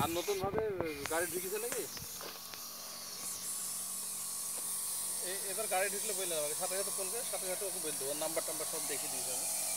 আর নতুন ভাবে গাড়ি ঢুকিছে নাকি? এবার গাড়ি ঢুকলে বললে আমাকে, সাথে সাথে ফোন করে সাথে সাথে ওকে বলতে, ওর নাম্বার টাম্বার সব দেখিয়ে দিয়েছে আমি।